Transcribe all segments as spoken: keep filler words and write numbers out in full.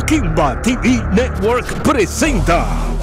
Kimba T V Network presenta.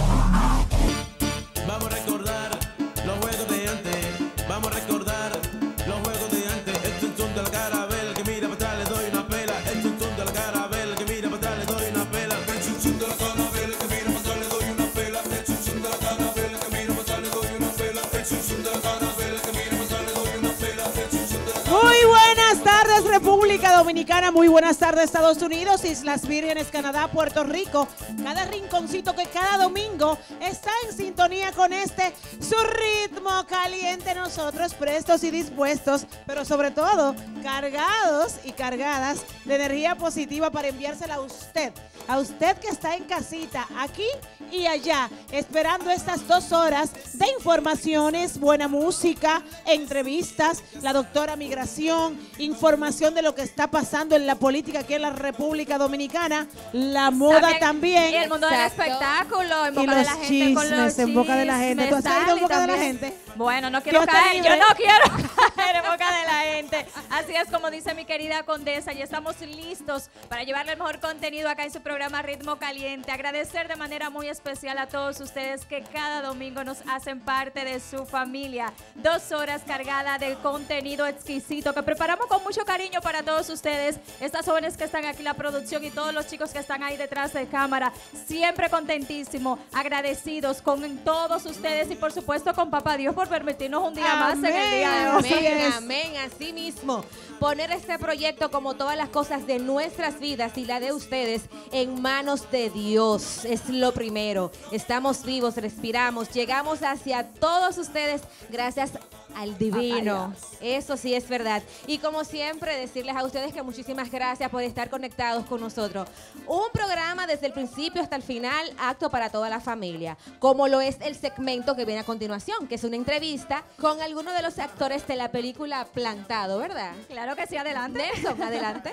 Vamos a recordar los juegos de antes. Vamos a recordar los juegos de antes. El zum zum del carabel que mira para atrás le doy una pela. El zum zum del carabel que mira para atrás le doy una pela. El zum zum del carabel que mira para atrás le doy una pela. El zum zum del carabel que mira para atrás le doy una pela. El zum zum del carabel que mira para atrás le doy una pela. El zum zum del Muy buenas tardes, República Dominicana. Muy buenas tardes, Estados Unidos, Islas Vírgenes, Canadá, Puerto Rico. Cada rinconcito que cada domingo está en sintonía con este su ritmo caliente. Nosotros prestos y dispuestos, pero sobre todo cargados y cargadas de energía positiva para enviársela a usted. A usted que está en casita, aquí y allá, esperando estas dos horas de informaciones, buena música, entrevistas, la doctora Migración, información de lo que está pasando en la política aquí en la República Dominicana, la moda también. Y el mundo del espectáculo, en boca y de los la gente. chismes, con los en boca de la gente. ¿Tú has chismes, caído en Sally, boca de la también. gente? Bueno, no quiero Dios te caer, yo libre. no quiero caer en boca de la gente. Así es como dice mi querida condesa, ya estamos listos para llevarle el mejor contenido acá en su programa Ritmo Caliente. Agradecer de manera muy especial a todos ustedes que cada domingo nos hacen parte de su familia. Dos horas cargadas de contenido exquisito que preparamos con mucho cariño para todos ustedes. Estas jóvenes que están aquí, la producción y todos los chicos que están ahí detrás de cámara, siempre contentísimos, agradecidos con todos ustedes y por supuesto con Papá Dios por permitirnos un día más en el día de hoy. Así Amén, es. amén, así mismo. Poner este proyecto, como todas las cosas de nuestras vidas y la de ustedes, en manos de Dios. Es lo primero. Estamos vivos, respiramos, llegamos hacia todos ustedes gracias al divino. Eso sí es verdad. Y como siempre, decirles a ustedes que muchísimas gracias por estar conectados con nosotros. Un programa desde el principio hasta el final, apto para toda la familia. Como lo es el segmento que viene a continuación, que es una entrevista con algunos de los actores de la película Plantado, ¿verdad? Claro que sí, adelante. Nelson, adelante.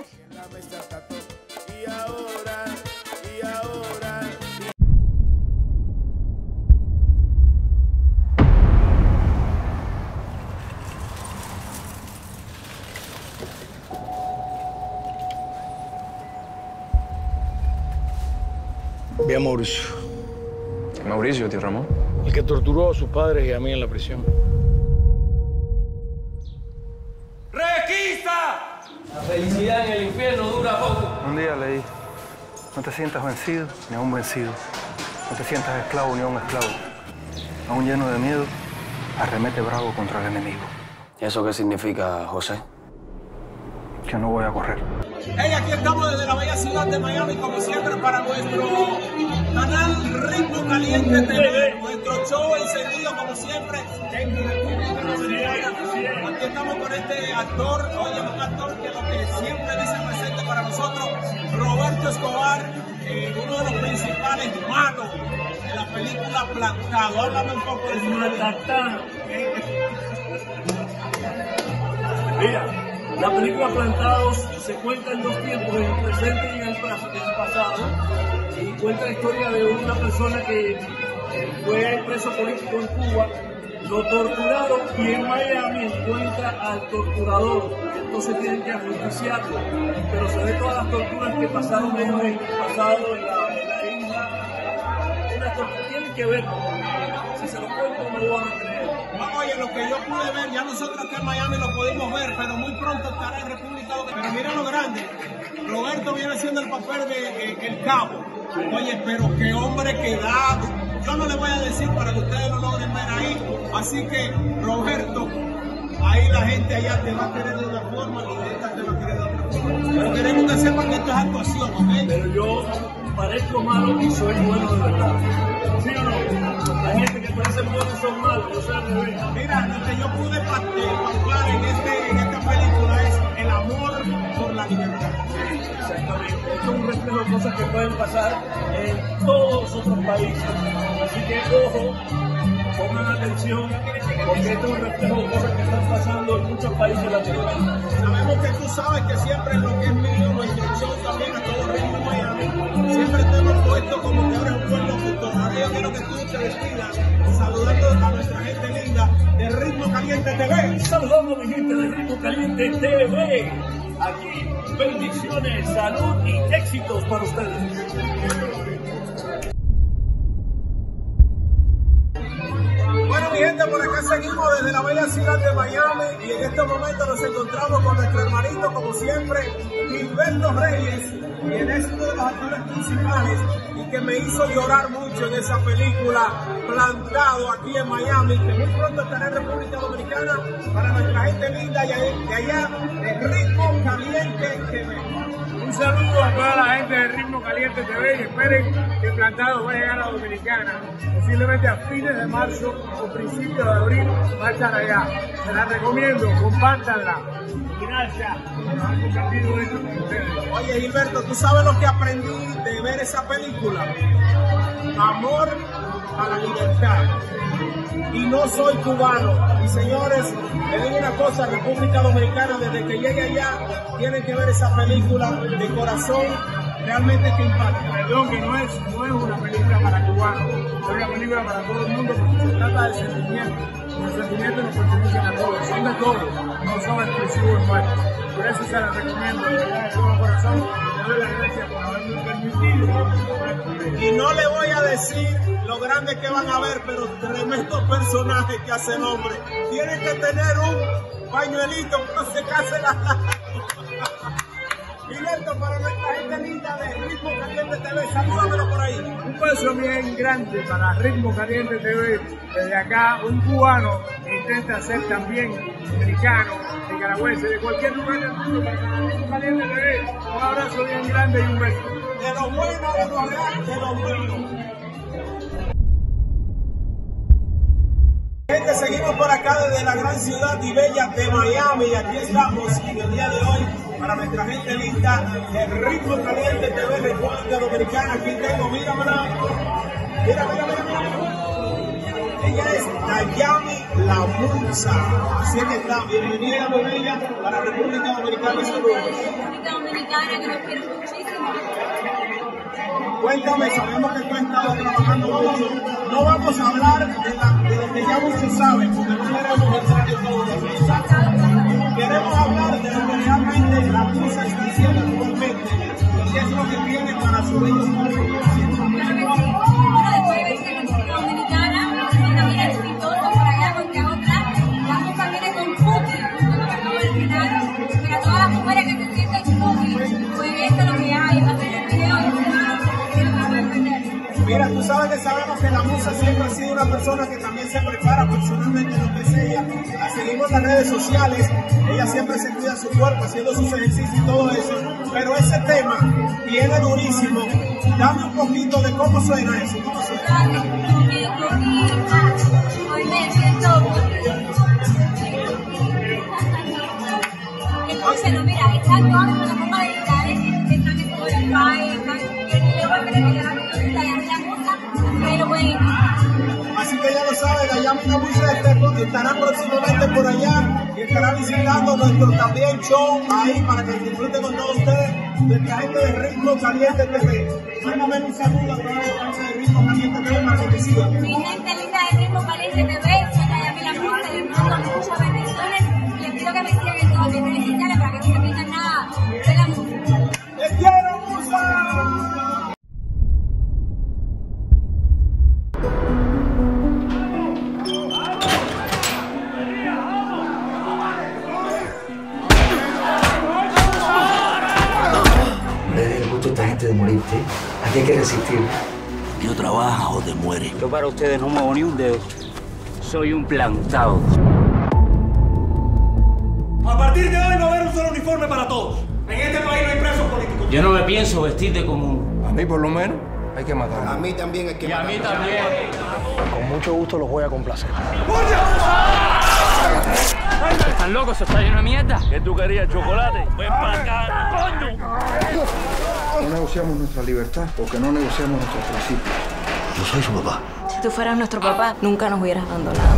Y ahora, y ahora. Vi a Mauricio, Mauricio, tío Ramón. el que torturó a sus padres y a mí en la prisión. ¡Requista! La felicidad en el infierno dura poco. Un día leí, no te sientas vencido ni aún vencido. No te sientas esclavo ni aún esclavo. Aún lleno de miedo, arremete bravo contra el enemigo. ¿Y eso qué significa, José? Que no voy a correr. Hey, aquí estamos desde la bella ciudad de Miami, como siempre, para nuestro canal Ritmo Caliente T V, nuestro show encendido, como siempre, en República Dominicana. Aquí estamos con este actor, oye, un actor que lo que siempre dice presente para nosotros, Roberto Escobar, eh, uno de los principales malos de la película Plantado. Háblame un poco de su Mira, la película Plantados se cuenta en dos tiempos, en el presente y en el, en el pasado. Y cuenta la historia de una persona que eh, fue preso político en Cuba, lo torturaron y en Miami encuentra al torturador. Entonces tienen que ajusticiarlo. Pero se ve todas las torturas que pasaron ellos en el pasado, en la, en la isla. Unas torturas tienen que ver, si se lo cuento no lo van a creer. Oye, lo que yo pude ver, ya nosotros acá en Miami lo pudimos ver, pero muy pronto estará en República Dominicana. Pero mira lo grande, Roberto viene haciendo el papel de eh, el cabo. Oye, pero qué hombre que da. Yo no le voy a decir para que ustedes lo logren ver ahí. Así que, Roberto, ahí la gente allá te va a querer de una forma y esta te va a querer de otra forma. Pero queremos que sepan que esto es actuación, ¿ok? Pero yo parezco malo y soy bueno de verdad. ¿Sí o no? Hay gente que parece bueno y son malos, yo soy al revés. Mira, lo que yo pude palpar en, este, en esta película es el amor por la libertad. Exactamente. Esto es un reflejo de cosas que pueden pasar en todos los otros países. Así que, ojo, pongan atención, porque esto es un reflejo de cosas que están pasando en muchos países latinoamericanos. Sabemos que tú sabes que siempre en lo que es mío, nuestro show también a todo ritmo Miami, siempre te hemos puesto como que eres un buen locutor. Ahora yo quiero que tú te despidas saludando a nuestra gente linda de Ritmo Caliente T V. Saludamos a mi gente de Ritmo Caliente T V. Aquí, bendiciones, salud y éxitos para ustedes. Bueno, mi gente, por acá seguimos desde la bella ciudad de Miami y en este momento nos encontramos con nuestro hermanito, como siempre, Gilberto Reyes, quien es uno de los actores principales y que me hizo llorar mucho en esa película Plantado aquí en Miami, que muy pronto estará en República Dominicana para nuestra gente linda y de allá, de Ritmo Caliente T V. Un saludo a toda la gente de Ritmo Caliente T V y esperen que Plantado va a llegar a Dominicana. Posiblemente a fines de marzo o principios de abril va a estar allá. Se la recomiendo, compártanla. Gracias por haber compartido esto con ustedes. Oye, Gilberto, ¿tú sabes lo que aprendí de ver esa película? Amor a la libertad. Y no soy cubano. Y señores, les digo una cosa, República Dominicana, desde que llegue allá, tienen que ver esa película de corazón, realmente que impacta. Perdón, que no es, no es una película para cubanos, es una película para todo el mundo porque se trata de sentimientos. Los sentimientos nos pertenecen a todos, son de todos, no son exclusivos nuestros. Por eso se la recomiendo, de verdad, de todo corazón. Le doy las gracias por haberme permitido. Y no le voy a decir lo grande que van a ver, pero tremendos personajes que hacen hombre. Tienen que tener un pañuelito para secarse las lágrimas. Gilberto, para nuestra gente linda de Ritmo Caliente T V, salúdamelo por ahí. Un paso bien grande para Ritmo Caliente T V. Desde acá, un cubano que intenta ser también dominicano, nicaragüense, de cualquier lugar del mundo, para Ritmo Caliente T V. Un abrazo bien grande y un beso. De lo bueno, de lo real, de lo bueno. Gente, seguimos por acá desde la gran ciudad y bella de Miami y aquí estamos en el día de hoy para nuestra gente linda de Ritmo Caliente T V República Dominicana. Aquí tengo, míramela, mira, mira, mira, mira. Ella es Dayami La Musa, así que está, bienvenida muy bella para República Dominicana. Saludos. República Dominicana, que nos quiero muchísimo. Cuéntame, sabemos que tú has estado trabajando mucho. No vamos a hablar de, la, de lo que ya muchos saben, porque no queremos entrar en todo eso. Queremos hablar de lo que realmente la Musa está haciendo actualmente y qué es lo que tiene para su bello público. Bueno, después de venir a República Dominicana, una también exitosa por allá con otra. La Musa viene con Cookie, como que acabo de final. Para todas las mujeres que se sienten Cookie, pues esto es lo que hay. Va a ser el video y se va a entender. Mira, tú sabes que sabemos que la Musa siempre ha sido una persona que también se prepara personalmente lo que es ella. La seguimos en las redes sociales, ella siempre se cuida su cuerpo, haciendo sus ejercicios y todo eso. Pero ese tema viene durísimo. Dame un poquito de cómo suena eso. ¿Cómo suena? Hoy me siento. Escúchenlo, mira, está en todas las plataformas digitales, están en Spotify, están en el video que le queda Así que ya lo saben, Dayami La Musa estará próximamente por allá y estará visitando nuestro también show ahí para que disfruten con todos ustedes de la gente de Ritmo Caliente T V. Mándame un saludo a toda la gente de Ritmo Caliente T V para que te sigan. Mi gente linda de Ritmo Caliente T V, soy Dayami La Musa, les mando muchas bendiciones y les pido que me sigan en todas mis redes sociales para que no se pierdan nada de la música. ¡Te quiero, Musa! Esta gente de morirte, aquí hay que resistir. Yo trabajo o te muere. Yo para ustedes no muevo ni un dedo. Soy un plantado. A partir de hoy no va a haber un solo uniforme para todos. En este país no hay presos políticos. Yo no me pienso vestir de común. A mí por lo menos hay que matar. A mí también hay que matar. Y a mí también. Con mucho gusto los voy a complacer. ¿Están locos? ¿Se está lleno de mierda? ¿Qué tú querías, chocolate? Ven para acá, coño. No negociamos nuestra libertad porque no negociamos nuestros principios. Yo soy su papá. Si tú fueras nuestro papá, nunca nos hubieras abandonado.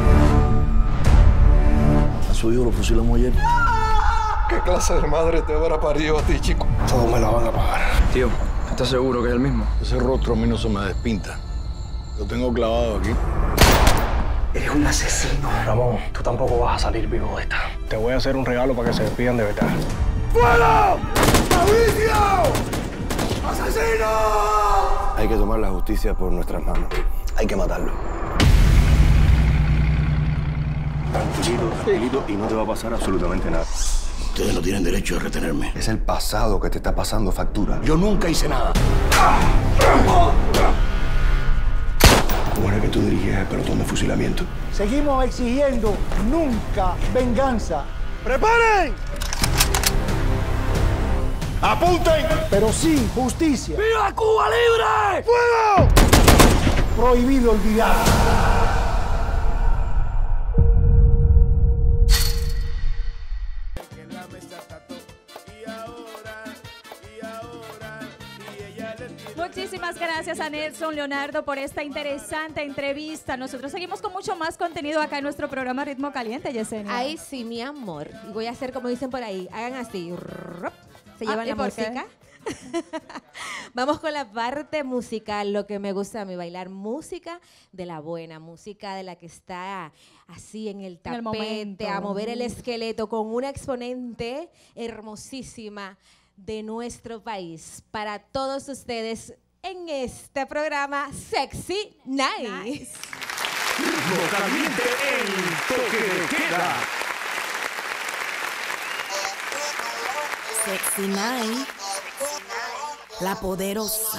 A su hijo lo fusilamos ayer. ¿Qué clase de madre te habrá parido a ti, chico? Todos me la van a pagar. Tío, ¿estás seguro que es el mismo? Ese rostro a mí no se me despinta. Lo tengo clavado aquí. Eres un asesino. Ramón, tú tampoco vas a salir vivo de esta. Te voy a hacer un regalo para que se despidan de verdad. ¡Fuera! ¡Mauricio! ¡Asesino! Hay que tomar la justicia por nuestras manos. Hay que matarlo. Tranquilito, tranquilito, y no te va a pasar absolutamente nada. Ustedes no tienen derecho a retenerme. Es el pasado que te está pasando factura. Yo nunca hice nada. ¿Cómo era que tú dirigías el pelotón de fusilamiento? Seguimos exigiendo nunca venganza. ¡Preparen! ¡Apunten! Pero sí justicia. ¡Viva Cuba libre! ¡Fuego! Prohibido olvidar. Muchísimas gracias a Nelson Leonardo por esta interesante entrevista. Nosotros seguimos con mucho más contenido acá en nuestro programa Ritmo Caliente, Yesenia. Ay, sí, mi amor. Y voy a hacer como dicen por ahí. Hagan así. Se llevan Ah, ¿y la por música. Vamos con la parte musical, lo que me gusta a mí, bailar música de la buena, música de la que está así en el En el tapete, momento. a mover el esqueleto con una exponente hermosísima de nuestro país para todos ustedes en este programa Sexy Night. Nice. Ritmo Caliente, el toque de queda. Sexy Night, la poderosa.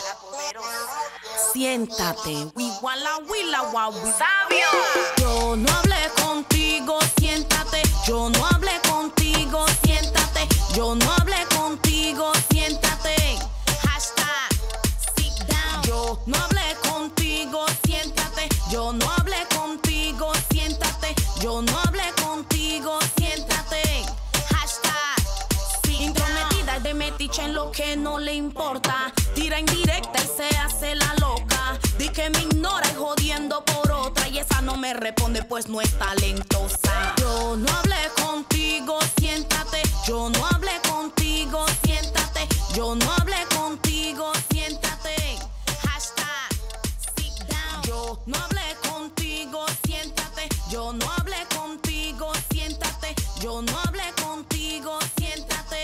Siéntate, willa willa wow, sabio. Yo no hablé contigo, siéntate. Yo no hablé contigo, siéntate. Yo no hablé contigo, siéntate. Hashtag sit down. Yo no hablé contigo, siéntate. Yo no hablé contigo, siéntate. Yo no hablé contigo, siéntate. Hashtag sit intrometida de metiche en lo que no le importa. Tira indirecta y se hace la loca. Di que me ignora y jodiendo por otra. Y esa no me responde pues no es talentosa. Yo no hablé contigo, siéntate. Yo no hablé contigo, siéntate. Yo no hablé contigo, siéntate. Hashtag sit down. Yo no hablé contigo, siéntate. Yo no hablé contigo, siéntate. Yo no hablé contigo, siéntate.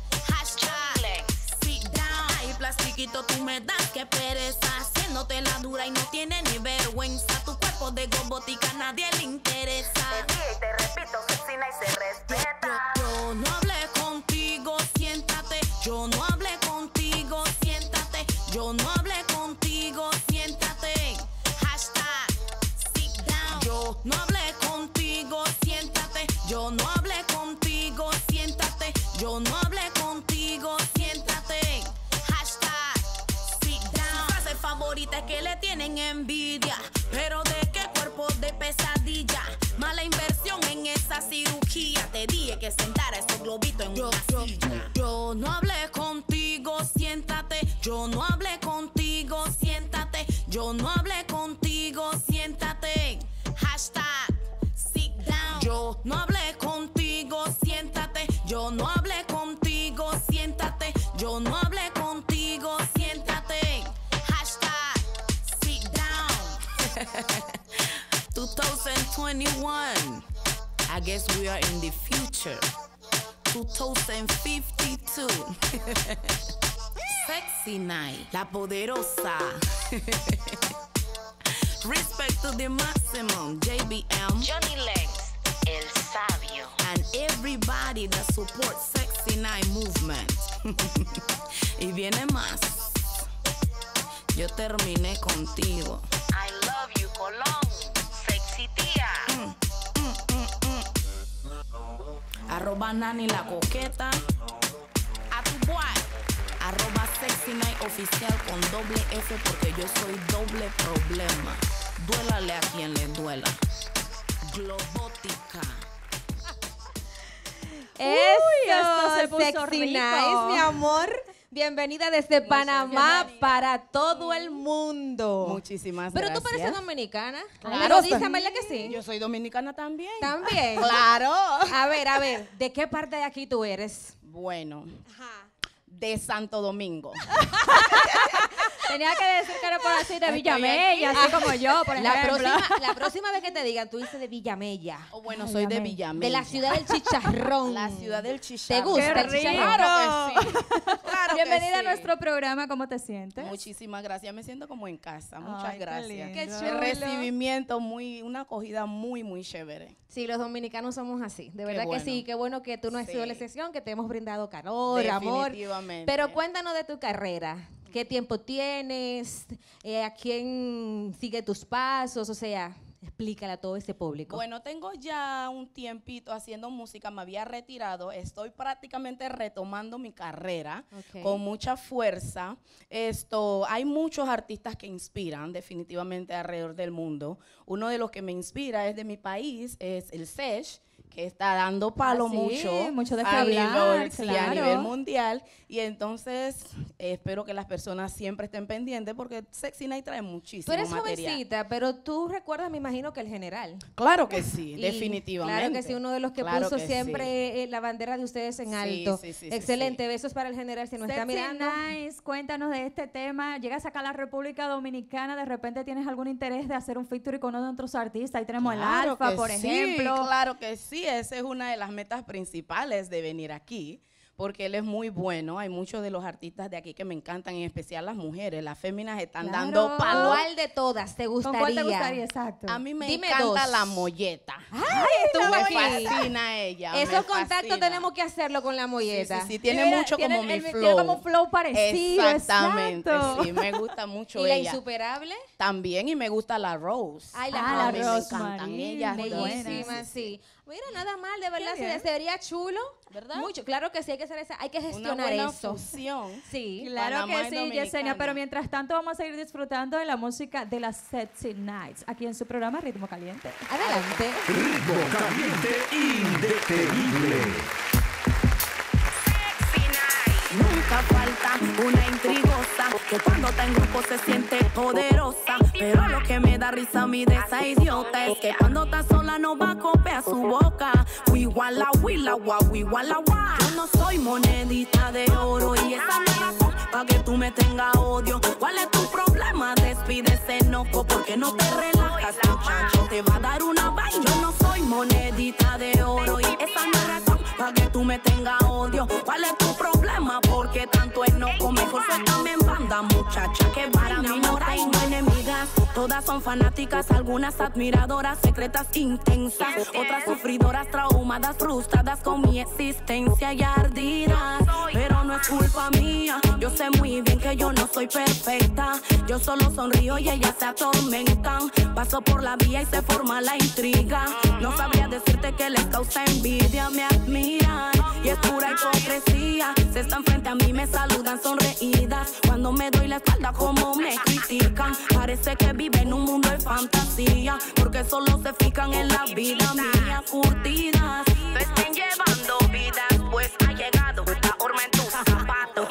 Hashtag sit down. Ay, plastiquito, tú me das que pereza. Haciéndote la dura y no tiene ni vergüenza. Tu cuerpo de gobotica a nadie le interesa. Y te repito, sexy night se respeta. Yo no hablé contigo, siéntate. Yo no hablé contigo, siéntate. Yo no hablé contigo, siéntate. Hashtag sit down. Yo no hablé contigo, siéntate. Yo no hablé contigo, siéntate. Yo no hablé contigo, siéntate. Hashtag sit down. Su frase favorita es que le tienen envidia. Pero de qué cuerpo de pesadilla. Mala inversión en esa cirugía. Te dije que sentara esos globitos en yo, una yo, silla. Yo no hablé contigo, siéntate. Yo no hablé contigo, siéntate. Yo no hablé contigo, siéntate. Hashtag sit down. Yo no hablé contigo, siéntate. Yo no hablé contigo, siéntate. Yo no hablé contigo, siéntate. Hashtag sit down. twenty twenty-one. I guess we are in the future. twenty fifty-two. Sexy Night, la poderosa. Respect to the maximum. J B M, Johnny Legs, el sabio. and everybody that supports Sexy Night movement. Y viene más. Yo terminé contigo. I love you, Colón. Sexy tía. Mm, mm, mm, mm. Arroba Nani la coqueta. A tu boy. Arroba Sexy Night oficial con doble F porque yo soy doble problema. Duélale a quien le duela. Globótica. Eso, se puso Sexy rico. Nice, mi amor. Bienvenida desde Panamá para todo el mundo. Muchísimas Pero gracias. tú pareces dominicana. Claro. Pero dicen, ¿verdad que sí? Yo soy dominicana también. También. Claro. A ver, a ver, ¿de qué parte de aquí tú eres? Bueno, de Santo Domingo. Tenía que decir que era por así de Villamella, así como yo, por la ejemplo. próxima, la próxima vez que te digan, tú dices de Villamella. Oh, bueno, soy de Villamella. De la ciudad del chicharrón. La ciudad del chicharrón. ¿Te gusta el chicharrón? Claro que sí. Claro Bienvenida que sí. a nuestro programa, ¿cómo te sientes? Muchísimas gracias, me siento como en casa. Muchas Ay, qué gracias. lindo. Qué chulo. El recibimiento, muy, una acogida muy, muy chévere. Sí, los dominicanos somos así. De Qué verdad bueno. que sí. Qué bueno que tú no has sido Sí. la excepción, que te hemos brindado calor, amor. Definitivamente. Pero cuéntanos de tu carrera. ¿Qué tiempo tienes? Eh, ¿A quién sigue tus pasos? O sea, explícale a todo ese público. Bueno, tengo ya un tiempito haciendo música, me había retirado, estoy prácticamente retomando mi carrera Ok. con mucha fuerza. Esto, hay muchos artistas que inspiran definitivamente alrededor del mundo. Uno de los que me inspira es de mi país, es el Sech, que está dando palo Ah, sí, mucho, mucho de a, qué hablar, nivel, sí, a claro. nivel mundial. Y entonces eh, espero que las personas siempre estén pendientes porque Sexy Night trae Tú muchísimo eres material. jovencita, pero tú recuerdas, me imagino, que el general. Claro que sí, Y definitivamente. Claro que sí, uno de los que Claro puso que siempre sí. eh, la bandera de ustedes en Sí, alto. sí, sí, sí, Excelente, besos para el general si nos está Sexy mirando. Nice, cuéntanos de este tema. Llegas acá a la República Dominicana, de repente tienes algún interés de hacer un featuring con uno de otros artistas. Ahí tenemos Claro el Alfa, que por sí, ejemplo. Claro que sí, esa es una de las metas principales de venir aquí, porque él es muy bueno. Hay muchos de los artistas de aquí que me encantan, en especial las mujeres. Las féminas están Claro. dando palo. ¿Cuál de todas te gustaría? ¿Con cuál te gustaría? Exacto. A mí me Dime encanta dos. la molleta. Ay, estuvo me aquí. fascina ella. Esos me contactos fascina. tenemos que hacerlo con la molleta. Sí, sí, sí, tiene Mira, mucho tiene- como mi él flow. tiene como un flow parecido, Exactamente, exacto. sí, me gusta mucho ¿Y la ella. insuperable? También, y me gusta la Rose. Ay, la A Rose. mí me encantan Marín, ellas. muy dos. buena. Bellísima, sí. Mira, nada mal, de verdad, bien. se sería chulo. ¿Verdad? Mucho, claro que sí, hay que hacer esa, hay que Una gestionar buena eso. fusión. Sí. Claro Panamá que y sí, Dominicana. Yesenia, pero mientras tanto vamos a seguir disfrutando de la música de las Sexy Nights aquí en su programa Ritmo Caliente. Adelante. Ritmo caliente indetenible. Nunca falta una intrigosa que cuando está en grupo se siente poderosa. Pero lo que me da risa a mí de esa idiota es que cuando está sola no va a copiar su boca. Wiguala, wila, guau, wiguala, guau. Yo no soy monedita de oro y esa no es razón pa' que tú me tengas odio. ¿Cuál es tu problema? Despide ese enojo porque no te relajas, muchacho. Te va a dar una vaina. Yo no soy monedita de oro y esa no es razón pa' que tú me tengas odio. ¿Cuál es tu problema? Porque tanto enojo, mejor suéltame en banda, muchacha. Que para mí no tengo enemigas. Todas son fanáticas, algunas admiradoras, secretas intensas. Otras sufridoras, traumadas, frustradas con mi existencia y ardidas. Pero no es culpa mía, yo sé muy bien que yo no soy perfecta. Yo solo sonrío y ellas se atormentan. Paso por la vía y se forma la intriga. No sabría decirte que les causa envidia, me admiran y es pura hipocresía. Se están frente a mí, me saludan sonreídas. Cuando me doy la espalda, como me critican. Parece que viven un mundo de fantasía, porque solo se fijan en la vida mía, curtidas. Te estén llevando vidas, pues ha llegado la horma en tus zapatos.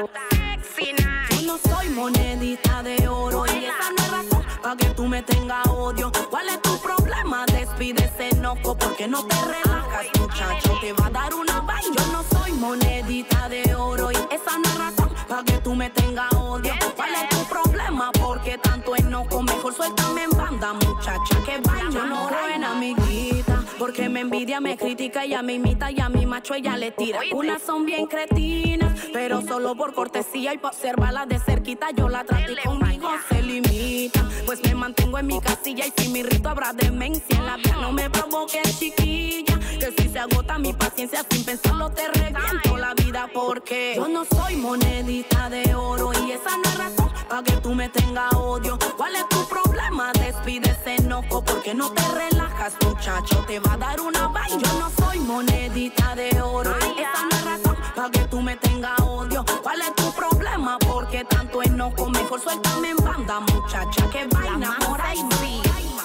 Sexy Night. Yo no soy monedita de oro y esa no es razón pa' que tú me tengas odio. ¿Cuál es tu problema? Despide ese enojo porque no te relajas, muchacho. Te va a dar una vaina. Yo no soy monedita de oro y esa no es razón pa' que tú me tengas odio. ¿Cuál es tu problema? Porque tanto enojo, mejor suéltame en banda, muchacha. Que vaina. Yo no creo en amiguita, porque me envidia, me critica, ella me imita y a mi macho ella le tira. Unas son bien cretinas, pero solo por cortesía y por observarla de cerquita yo la trato y conmigo se limita. Pues me mantengo en mi casilla y si me irrito habrá demencia en la vida. No me provoques, chiquilla, que si se agota mi paciencia sin pensarlo te reviento la vida. Porque yo no soy monedita de oro y esa no es razón pa' que tú me tengas odio. ¿Cuál es tu problema? Despide ese enojo porque no te relajas, muchacho. Te va a dar una vaina. Yo no soy monedita de oro y esa no es razón pa' que tú me tengas odio. ¿Cuál es tu problema? Porque tanto enojo, mejor suéltame en banda, muchacha. Que vaina, por ahí sí.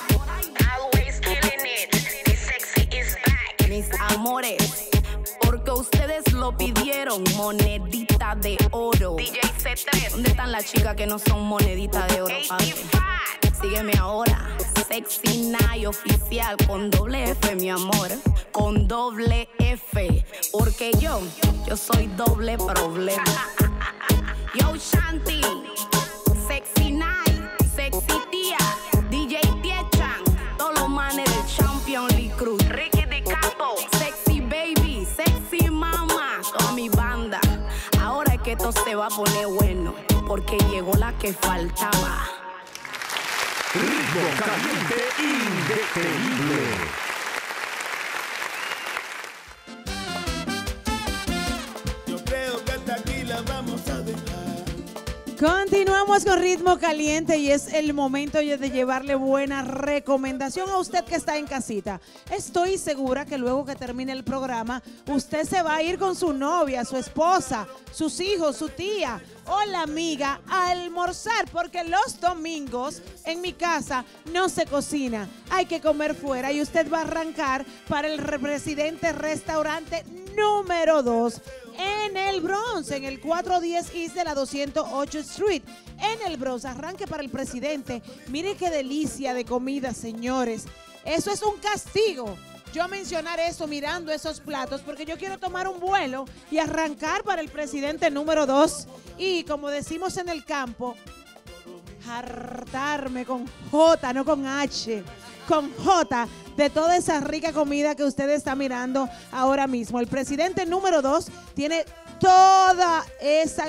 Always killing it. The sexy is back. Mis amores, porque ustedes lo pidieron, monedita de oro. D J C tres. ¿Dónde están las chicas que no son monedita de oro, papi? Sígueme ahora, Sexy Night oficial con doble F, mi amor, con doble F, porque yo, yo soy doble problema. Yo Shanti, va a poner bueno, porque llegó la que faltaba. Ritmo caliente indetenible. Yo creo que hasta aquí la vamos a dejar. Continuamos con Ritmo Caliente y es el momento de llevarle buena recomendación a usted que está en casita. Estoy segura que luego que termine el programa, usted se va a ir con su novia, su esposa, sus hijos, su tía o la amiga a almorzar, porque los domingos en mi casa no se cocina, hay que comer fuera y usted va a arrancar para el Presidente Restaurante número dos en el Bronx, en el cuatrocientos diez East de la doscientos ocho Street, en el Bronx. Arranque para el Presidente. Mire qué delicia de comida, señores. Eso es un castigo, yo mencionar eso mirando esos platos, porque yo quiero tomar un vuelo y arrancar para el Presidente número dos y, como decimos en el campo, hartarme con J, no con H, con J, de toda esa rica comida que usted está mirando ahora mismo. El Presidente número dos tiene toda esa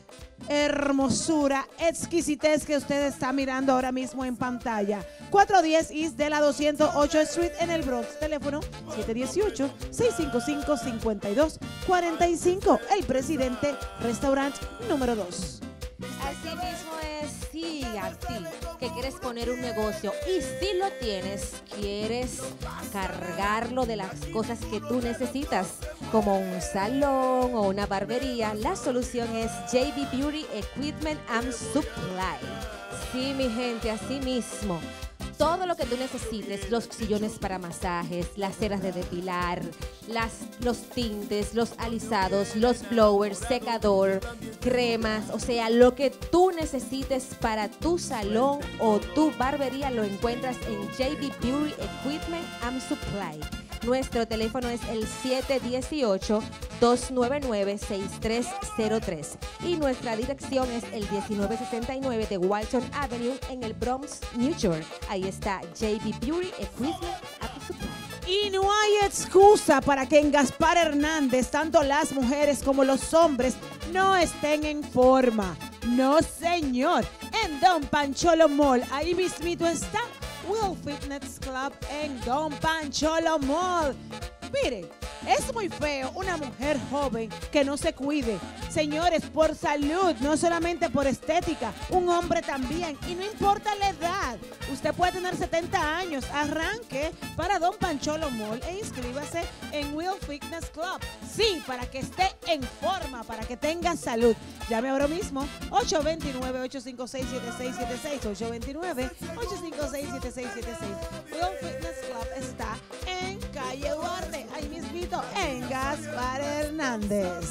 hermosura, exquisitez que usted está mirando ahora mismo en pantalla. cuatrocientos diez East de la doscientos ocho Street en el Bronx. Teléfono siete uno ocho, seis cinco cinco, cinco dos cuatro cinco. El Presidente Restaurant número dos. Así mismo es, sí, a ti que quieres poner un negocio y si lo tienes, quieres cargarlo de las cosas que tú necesitas, como un salón o una barbería, la solución es J B Beauty Equipment and Supply. Sí, mi gente, así mismo. Todo lo que tú necesites, los sillones para masajes, las ceras de depilar, las, los tintes, los alisados, los blowers, secador, cremas, o sea, lo que tú necesites para tu salón o tu barbería lo encuentras en J B Beauty Equipment and Supply. Nuestro teléfono es el siete uno ocho, dos nueve nueve, seis tres cero tres y nuestra dirección es el diecinueve sesenta y nueve de Walton Avenue en el Bronx, New York. Ahí está J B Beauty Equipment and Supply. Y no hay excusa para que en Gaspar Hernández tanto las mujeres como los hombres no estén en forma. No, señor. En Don Pancholo Mall, ahí mismito está Will Fitness Club en Don Pancholo Mall. Mire, es muy feo una mujer joven que no se cuide. Señores, por salud, no solamente por estética, un hombre también. Y no importa la edad, usted puede tener setenta años, arranque para Don Pancholo Mall e inscríbase en Will Fitness Club. Sí, para que esté en forma, para que tenga salud. Llame ahora mismo, ocho dos nueve, ocho cinco seis, siete seis siete seis, ocho dos nueve, ocho cinco seis, siete seis siete seis. Will Fitness Club está en Calle Duarte, ahí mismito, en Gaspar Hernández.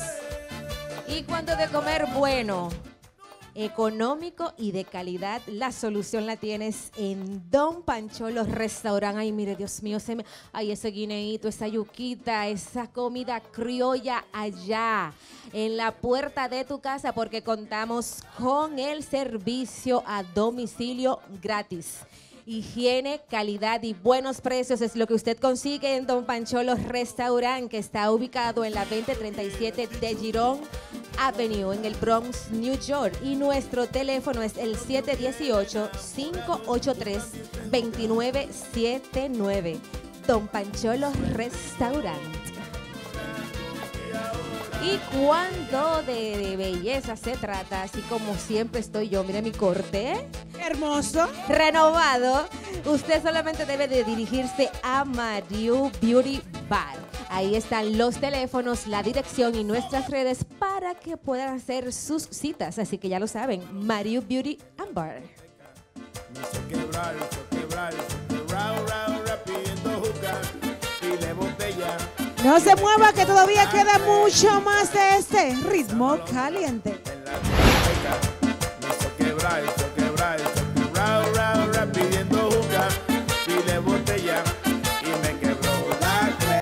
Y cuando de comer bueno, económico y de calidad, la solución la tienes en Don Pancholo Restaurant. Ay, mire, Dios mío, se me, ay, ese guineíto, esa yuquita, esa comida criolla allá en la puerta de tu casa, porque contamos con el servicio a domicilio gratis. Higiene, calidad y buenos precios es lo que usted consigue en Don Pancholo Restaurant, que está ubicado en la veinte treinta y siete de Girón Avenue en el Bronx, New York. Y nuestro teléfono es el siete uno ocho, cinco ocho tres, dos nueve siete nueve. Don Pancholo Restaurant. Y cuando de, de belleza se trata, así como siempre estoy yo, mire mi corte, hermoso, renovado, usted solamente debe de dirigirse a Mariu Beauty Bar. Ahí están los teléfonos, la dirección y nuestras redes para que puedan hacer sus citas. Así que ya lo saben, Mariu Beauty and Bar. No se mueva, que todavía queda mucho más de este Ritmo Caliente. Me hizo quebrar,